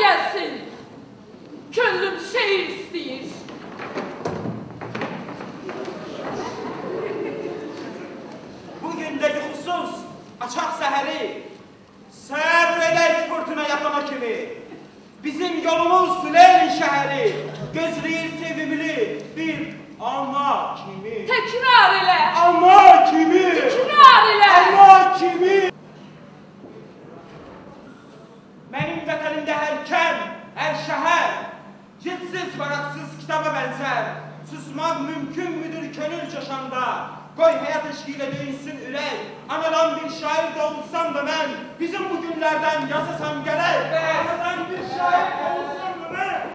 gelsin. Könlüm şehir istəyir. Bugün de yuxusuz, açaq səhəri, səbr edək fırtına yatana kimi. Bizim yolumuz Süleyman şəhəri, gözləyir sevimli bir ana kimi. Təkrar elə. Ana kimi. Təkrar elə. Ana kimi. Mənim vətənimdə hər kəm, hər şəhər, cilsiz, varaqsız kitaba bənzər. Susmaq mümkün müdür könül coşanda? Qoy həyat eşqi ilə döyünsün ürək. Anadan bir şair doğulsam da mən, bizim bu günlərdən yazasam gərək. Anadan bir şair doğulsam da mən.